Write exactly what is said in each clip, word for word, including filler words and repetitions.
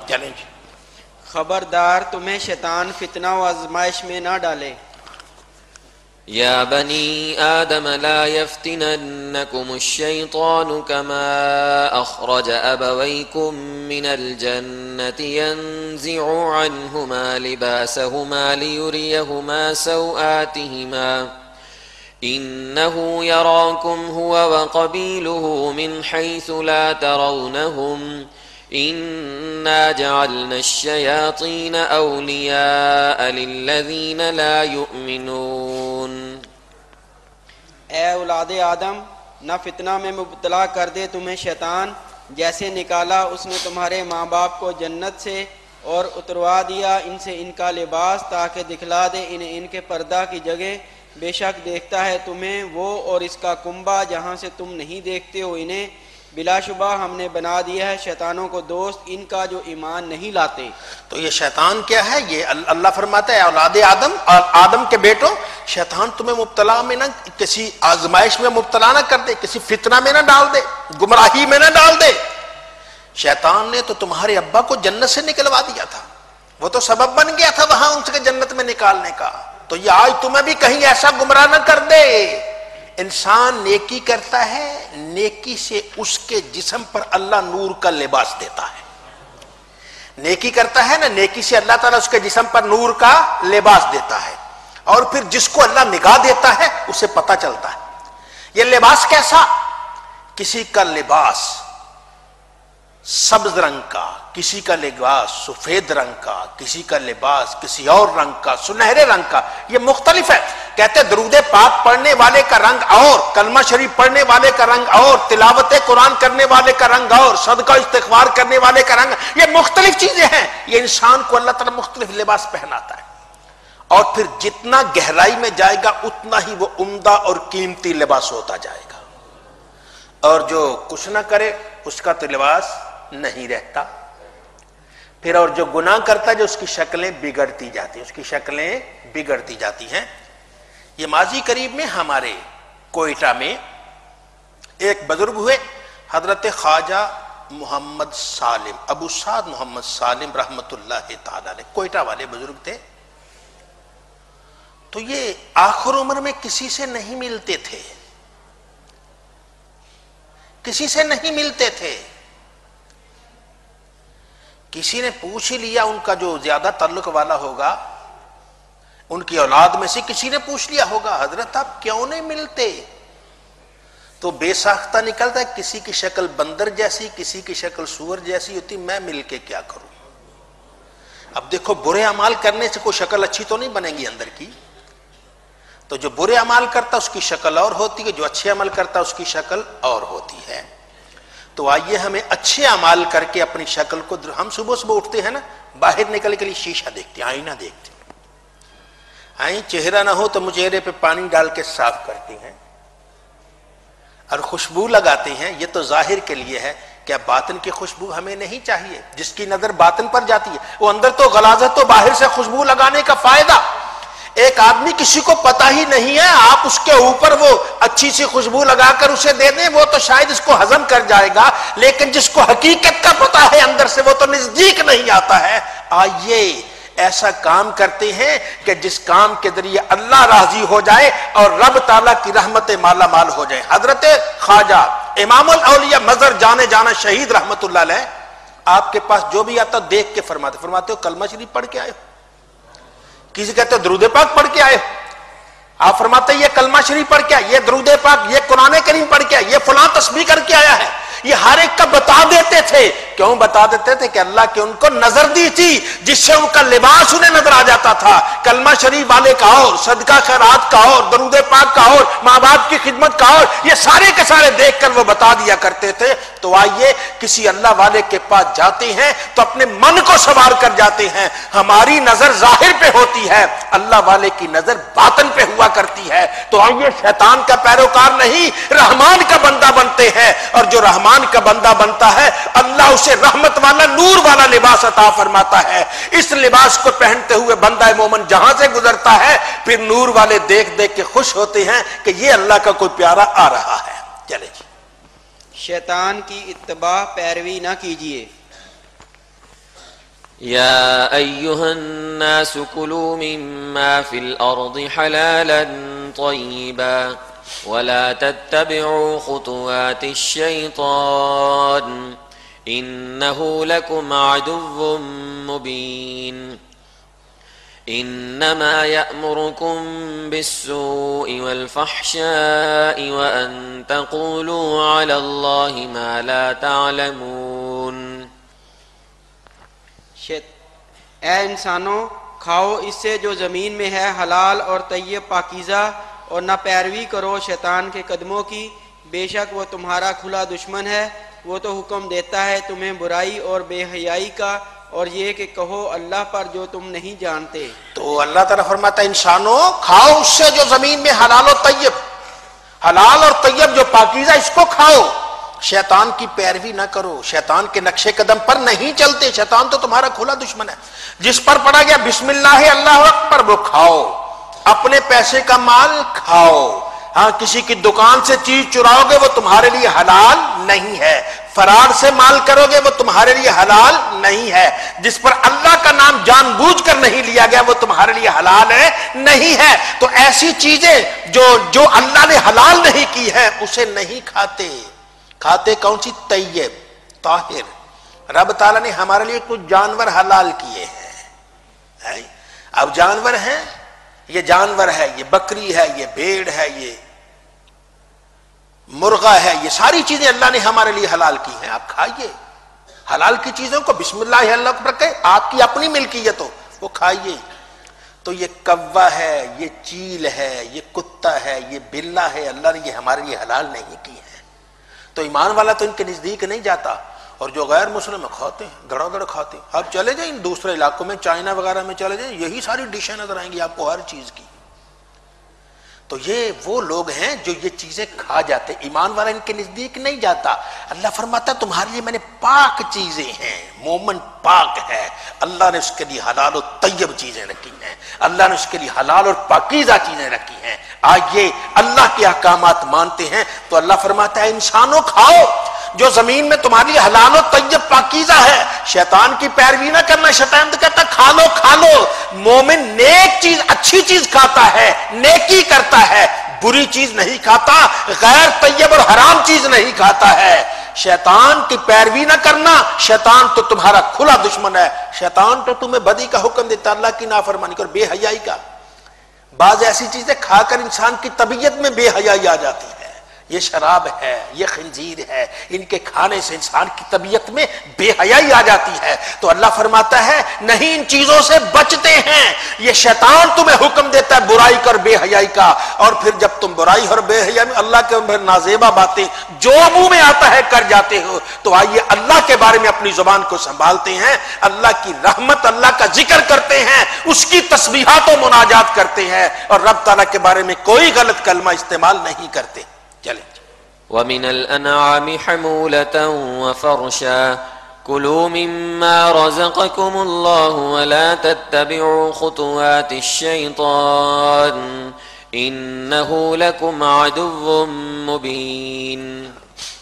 چلیں جی. خبردار تمہیں شیطان فتنہ و آزمائش میں نہ ڈالے. يا بني آدم لا يفتننكم الشيطان كما أخرج أبويكم من الجنة ينزع عنهما لباسهما ليريهما سوآتهما إنه يراكم هو وقبيله من حيث لا ترونهم إنا جعلنا الشياطين أولياء للذين لا يؤمنون. اے اولاد آدم نہ فتنہ میں مبتلا کر دے تمہیں شیطان جیسے نکالا اس نے تمہارے ماں باپ کو جنت سے اور اتروا دیا ان سے ان کا لباس تاکہ دکھلا دے انہیں ان کے پردہ کی جگہ. بے شک دیکھتا ہے تمہیں وہ اور اس کا کنبہ جہاں سے تم نہیں دیکھتے ہو انہیں. بلا شبہ ہم نے بنا دیا ہے شیطانوں کو دوست ان کا جو ایمان نہیں لاتے. تو یہ شیطان کیا ہے؟ یہ اللہ فرماتا ہے اولاد آدم اور آدم کے بیٹوں شیطان تمہیں مبتلا میں نہ کسی آزمائش میں مبتلا نہ کر دے، کسی فتنہ میں نہ ڈال دے، گمراہی میں نہ ڈال دے. شیطان نے تو تمہارے ابا کو جنت سے نکلوا دیا تھا، وہ تو سبب بن گیا تھا وہاں ان سے جنت میں نکالنے کا. تو یہ آج تمہیں بھی کہیں ایسا گمراہ نہ کر دے. انسان نیکی کرتا ہے، نیکی سے اس کے جسم پر اللہ نور کا لباس دیتا ہے. نیکی کرتا ہے نا، نیکی سے اللہ تعالیٰ اس کے جسم پر نور کا لباس دیتا ہے. اور پھر جس کو اللہ نگاہ دیتا ہے اسے پتہ چلتا ہے. یہ لباس کیسا؟ کسی کا لباس سبز رنگ کا، کسی کا لباس سفید رنگ کا، کسی کا لباس کسی اور رنگ کا، سنہرے رنگ کا. یہ مختلف ہے. کہتے درود پاک پڑھنے والے کا رنگ اور، کلمہ شریف پڑھنے والے کا رنگ اور، تلاوت قرآن کرنے والے کا رنگ اور، صدقہ استغفار کرنے والے کا رنگ. یہ مختلف چیزیں ہیں. یہ انسان کو اللہ تعالیٰ مختلف لباس پہناتا ہے. اور پھر جتنا گہرائی میں جائے گا اتنا ہی وہ عمدہ اور قیمتی لباس ہوتا جائے گا. اور جو کچھ نہ کرے اس کا تو لباس نہیں رہتا. پھر اور جو گناہ کرتا ہے جو اس کی شکلیں بگڑتی جاتی ہیں، اس کی شکلیں بگڑتی جاتی ہیں. یہ ماضی قریب میں ہمارے کوئٹہ میں ایک بزرگ ہوئے، حضرت خواجہ محمد سالم، ابو سعد محمد سالم رحمت اللہ تعالی علیہ، کوئٹہ والے بزرگ تھے. تو یہ آخر عمر میں کسی سے نہیں ملتے تھے، کسی سے نہیں ملتے تھے. کسی نے پوچھ ہی لیا، ان کا جو زیادہ تعلق والا ہوگا ان کی اولاد میں سے کسی نے پوچھ لیا ہوگا حضرت آپ کیوں نہیں ملتے؟ تو بے ساختہ نکلتا ہے کسی کی شکل بندر جیسی، کسی کی شکل سور جیسی ہوتی، میں مل کے کیا کروں؟ اب دیکھو برے اعمال کرنے سے کوئی شکل اچھی تو نہیں بنے گی اندر کی. تو جو برے اعمال کرتا اس کی شکل اور ہوتی ہے، جو اچھے عمل کرتا اس کی شکل اور ہوتی ہے. تو آئیے ہمیں اچھے اعمال کر کے اپنی شکل کو، ہم صبح صبح اٹھتے ہیں نا، باہر نکل کے لیے شیشہ دیکھتے ہیں، آئینہ دیکھتے ہیں. آئیں چہرہ نہ ہو تو چہرے پہ پانی ڈال کے صاف کرتے ہیں اور خوشبو لگاتے ہیں. یہ تو ظاہر کے لیے ہے، کیا باطن کی خوشبو ہمیں نہیں چاہیے؟ جس کی نظر باطن پر جاتی ہے وہ اندر تو غلاظت، تو باہر سے خوشبو لگانے کا فائدہ. ایک آدمی کسی کو پتہ ہی نہیں ہے، آپ اس کے اوپر وہ اچھی سی خوشبو لگا کر اسے دے دیں، وہ تو شاید اس کو ہضم کر جائے گا، لیکن جس کو حقیقت کا پتہ ہے اندر سے وہ تو نزدیک نہیں آتا ہے. آئیے ایسا کام کرتے ہیں کہ جس کام کے ذریعے اللہ راضی ہو جائے اور رب تعالیٰ کی رحمت مالا مال ہو جائے. حضرت خواجہ امام الاولیاء مظہر جانے جانا شہید رحمت اللہ علیہ آپ کے پاس جو بھی آتا دیکھ کے فرماتے فرماتے ہو کلمہ شریف پڑھ کے آئے ہو؟ کسی کہتے ہو درود پاک پڑھ کے آئے ہو؟ آپ فرماتے یہ کلمہ شریف پڑھ کے آئے، یہ درود پاک، یہ قرآن کریم پڑھ کے آئے، یہ فلاں تسبیح کر کے آیا ہے. یہ ہر ایک کا بتا دیتے تھے. کیوں بتا دیتے تھے؟ کہ اللہ کی ان کو نظر دی تھی جس سے ان کا لباس انہیں نظر آ جاتا تھا. کلمہ شریف والے کا اور، صدقہ خیرات کا اور، درود پاک کا اور، ماں باپ کی خدمت کا اور، یہ سارے کے سارے دیکھ کر وہ بتا دیا کرتے تھے. تو آئیے کسی اللہ والے کے پاس جاتے ہیں تو اپنے من کو سنوار کر جاتے ہیں. ہماری نظر ظاہر پہ ہوتی ہے، اللہ والے کی نظر باطن پہ ہوا کرتی ہے. تو آئیے شیطان کا پیروکار نہیں، رحمان کا بندہ بنتے ہیں. اور جو رحمان کا بندہ بنتا ہے اللہ اسے رحمت والا نور والا لباس عطا فرماتا ہے. اس لباس کو پہنتے ہوئے بندہ مومن جہاں سے گزرتا ہے پھر نور والے دیکھ دیکھ کے خوش ہوتے ہیں کہ یہ اللہ کا کوئی پیارا آ رہا ہے. چلے جی. شیطان کی اتباع پیروی نہ کیجیے. يا أيها الناس كلوا مما في الأرض حلالا طيبا ولا تتبعوا خطوات الشيطان إنه لكم عدو مبين إنما يأمركم بالسوء والفحشاء وأن تقولوا على الله ما لا تعلمون. اے انسانوں، کھاؤ اس سے جو زمین میں ہے حلال اور طیب پاکیزہ، اور نہ پیروی کرو شیطان کے قدموں کی، بے شک وہ تمہارا کھلا دشمن ہے. وہ تو حکم دیتا ہے تمہیں برائی اور بے حیائی کا، اور یہ کہ کہو اللہ پر جو تم نہیں جانتے. تو اللہ تعالیٰ فرماتا ہے انسانوں کھاؤ اس سے جو زمین میں حلال و طیب، حلال اور طیب جو پاکیزہ، اس کو کھاؤ. شیطان کی پیروی نہ کرو، شیطان کے نقشے قدم پر نہیں چلتے. شیطان تو تمہارا کھلا دشمن ہے. جس پر پڑا گیا بسم اللہ اللہ اکبر وہ کھاؤ. اپنے پیسے کا مال کھاؤ. ہاں کسی کی دکان سے چیز چراؤ گے وہ تمہارے لیے حلال نہیں ہے. فرار سے مال کرو گے وہ تمہارے لیے حلال نہیں ہے. جس پر اللہ کا نام جان بوجھ کر نہیں لیا گیا وہ تمہارے لیے حلال ہے نہیں ہے. تو ایسی چیزیں جو جو اللہ نے حلال نہیں کی ہے اسے نہیں کھاتے. کھاتے کون سی؟ طیب طاہر. رب تعالیٰ نے ہمارے لیے کچھ جانور حلال کیے ہیں. اب جانور ہیں، یہ جانور ہے، یہ بکری ہے، یہ بھیڑ ہے، یہ مرغا ہے، یہ ساری چیزیں اللہ نے ہمارے لیے حلال کی ہیں. آپ کھائیے حلال کی چیزوں کو. بسم اللہ اللہ کو رکھے، آپ کی اپنی ملکیت ہو وہ کھائیے. تو یہ کوا ہے، یہ چیل ہے، یہ کتا ہے، یہ بلا ہے، اللہ نے یہ ہمارے لیے حلال نہیں کی ہے. تو ایمان والا تو ان کے نزدیک نہیں جاتا، اور جو غیر مسلم کھاتے ہیں، دڑا دڑ کھاتے ہیں. آپ چلے جائیں دوسرے علاقوں میں، چائنا وغیرہ میں چلے جائیں، یہی ساری ڈشیں نظر آئیں گی آپ کو ہر چیز کی. تو یہ وہ لوگ ہیں جو یہ چیزیں کھا جاتے. ایمان والا ان کے نزدیک نہیں جاتا. اللہ فرماتا تمہارے لیے میں نے پاک چیزیں ہیں. مومن پاک ہے، اللہ نے اس کے لیے حلال و طیب چیزیں رکھی ہیں. اللہ نے اس کے لیے حلال اور پاکیزہ چیزیں رکھی ہیں. آئیے اللہ کے احکامات مانتے ہیں. تو اللہ فرماتا ہے انسانوں کھاؤ جو زمین میں تمہارے لیے حلال و طیب پاکیزہ ہے. شیطان کی پیروی نہ کرنا. شیطان تو کہتا کھا لو کھا لو. مومن نیک چیز، اچھی چیز کھاتا ہے، نیکی کرتا ہے، بری چیز نہیں کھاتا، غیر طیب اور حرام چیز نہیں کھاتا ہے. شیطان کی پیروی نہ کرنا. شیطان تو تمہارا کھلا دشمن ہے. شیطان تو تمہیں بدی کا حکم دیتا، اللہ کی نافرمانی اور بے حیائی کا. بعض ایسی چیزیں کھا کر انسان کی طبیعت میں بے حیائی آ جاتی ہے. یہ شراب ہے، یہ خنزیر ہے، ان کے کھانے سے انسان کی طبیعت میں بے حیائی آ جاتی ہے. تو اللہ فرماتا ہے نہیں ان چیزوں سے بچتے ہیں. یہ شیطان تمہیں حکم دیتا ہے برائی کر، بے حیائی کا. اور پھر جب تم برائی اور بے حیائی میں اللہ کے نازیبا باتیں جو منہ میں آتا ہے کر جاتے ہو. تو آئیے اللہ کے بارے میں اپنی زبان کو سنبھالتے ہیں، اللہ کی رحمت، اللہ کا ذکر کرتے ہیں، اس کی تسبیحات و مناجات کرتے ہیں، اور رب تعالیٰ کے بارے میں کوئی غلط کلمہ استعمال نہیں کرتے. چلیں. ومن الأنعام حمولة وفرشا كلوا مما رزقكم الله ولا تتبعوا خطوات الشيطان إنه لكم عدو مبين.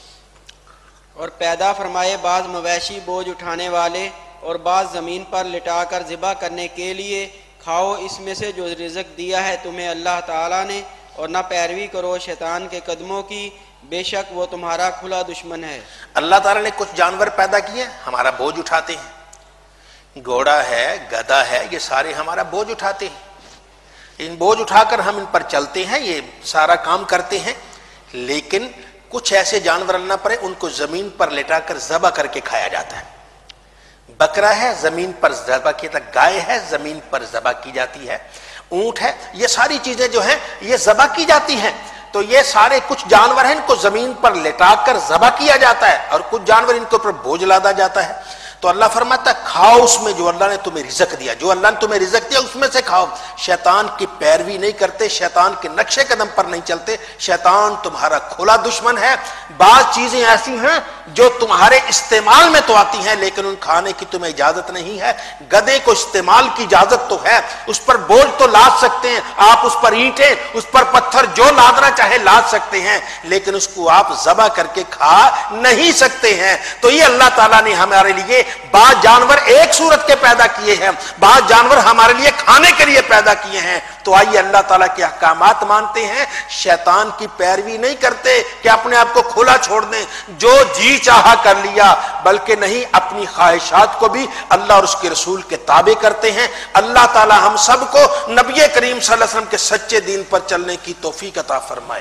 اور پیدا فرمائے بعض مویشی بوجھ اٹھانے والے اور بعض زمین پر لٹا کر ذبح کرنے کے لیے. کھاؤ اس میں سے جو رزق دیا ہے تمہیں اللہ تعالیٰ نے، اور نہ پیروی کرو شیطان کے قدموں کی، بے شک وہ تمہارا کھلا دشمن ہے. اللہ تعالیٰ نے کچھ جانور پیدا کیے ہمارا بوجھ اٹھاتے ہیں. گھوڑا ہے، گدھا ہے، یہ سارے ہمارا بوجھ اٹھاتے ہیں. ان بوجھ اٹھا کر ہم ان پر چلتے ہیں، یہ سارا کام کرتے ہیں. لیکن کچھ ایسے جانور اللہ پر ان کو زمین پر لٹا کر ذبح کر کے کھایا جاتا ہے. بکرا ہے زمین پر ذبح کیا جاتا ہے، گائے ہے زمین پر ذبح کی جاتی ہے، اونٹ ہے، یہ ساری چیزیں جو ہیں یہ ذبح کی جاتی ہیں. تو یہ سارے کچھ جانور ہیں ان کو زمین پر لٹا کر ذبح کیا جاتا ہے، اور کچھ جانور ان کے اوپر بوجھ لادا جاتا ہے. تو اللہ فرماتا ہے کھاؤ اس میں جو اللہ نے تمہیں رزق دیا، جو اللہ نے تمہیں رزق دیا اس میں سے کھاؤ. شیطان کی پیروی نہیں کرتے، شیطان کے نقشے قدم پر نہیں چلتے. شیطان تمہارا کھلا دشمن ہے. بعض چیزیں ایسی ہیں جو تمہارے استعمال میں تو آتی ہیں لیکن ان کھانے کی تمہیں اجازت نہیں ہے. گدھے کو استعمال کی اجازت تو ہے، اس پر بوجھ تو لاد سکتے ہیں آپ، اس پر اینٹیں، اس پر پتھر جو لادنا چاہے لاد سکتے ہیں، لیکن اس کو آپ ذبح کر کے کھا نہیں سکتے ہیں. تو یہ اللہ تعالیٰ نے ہمارے لیے بعض جانور ایک صورت کے پیدا کیے ہیں، بعض جانور ہمارے لیے کھانے کے لیے پیدا کیے ہیں، تو آئیے اللہ تعالیٰ کے احکامات مانتے ہیں، شیطان کی پیروی نہیں کرتے کہ اپنے آپ کو کھلا چھوڑ دیں، جو جی چاہا کر لیا، بلکہ نہیں، اپنی خواہشات کو بھی اللہ اور اس کے رسول کے تابع کرتے ہیں۔ اللہ تعالیٰ ہم سب کو نبی کریم صلی اللہ علیہ وسلم کے سچے دین پر چلنے کی توفیق عطا فرمائے۔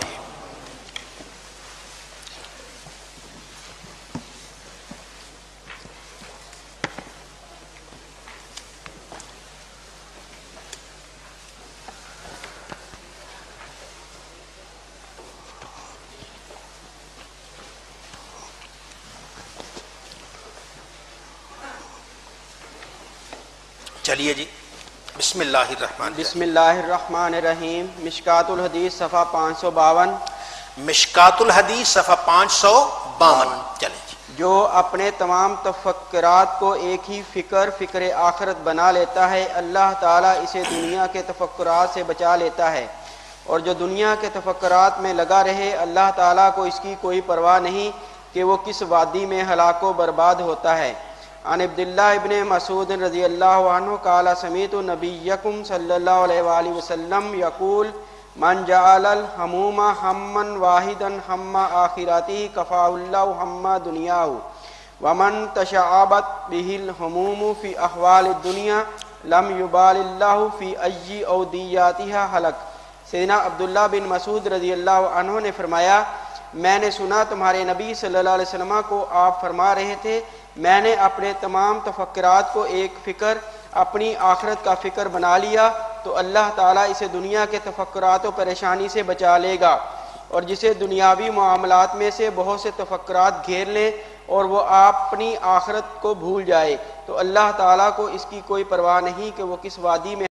چلیے جی، بسم اللہ الرحمن بسم اللہ الرحمن الرحیم۔ مشکات الحدیث صفحہ پانچ سو باون۔ مشکات الحدیث صفحہ پانچ سو باون۔ چلیں جی۔ جو اپنے تمام تفکرات کو ایک ہی فکر فکر آخرت بنا لیتا ہے، اللہ تعالیٰ اسے دنیا کے تفکرات سے بچا لیتا ہے، اور جو دنیا کے تفکرات میں لگا رہے، اللہ تعالیٰ کو اس کی کوئی پرواہ نہیں کہ وہ کس وادی میں ہلاک و برباد ہوتا ہے۔ عن عبداللہ ابن مسعود رضی اللہ عنہ قال سمیعت نبیکم صلی اللہ علیہ وآلہ وسلم یقول من جعل الحموم ہما واحدا ہم آخرته کفاہ اللہ ہم دنیاہ ومن تشعبت به الحموم فی احوال الدنیا لم یبال اللہ فی ای اودیاتها ہلک۔ سیدنا عبداللہ بن مسعود رضی اللہ عنہ نے فرمایا، میں نے سنا تمہارے نبی صلی اللہ علیہ وسلم کو آپ فرما رہے تھے، میں نے اپنے تمام تفکرات کو ایک فکر، اپنی آخرت کا فکر بنا لیا تو اللہ تعالیٰ اسے دنیا کے تفکرات و پریشانی سے بچا لے گا، اور جسے دنیاوی معاملات میں سے بہت سے تفکرات گھیر لیں اور وہ اپنی آخرت کو بھول جائے تو اللہ تعالیٰ کو اس کی کوئی پرواہ نہیں کہ وہ کس وادی میں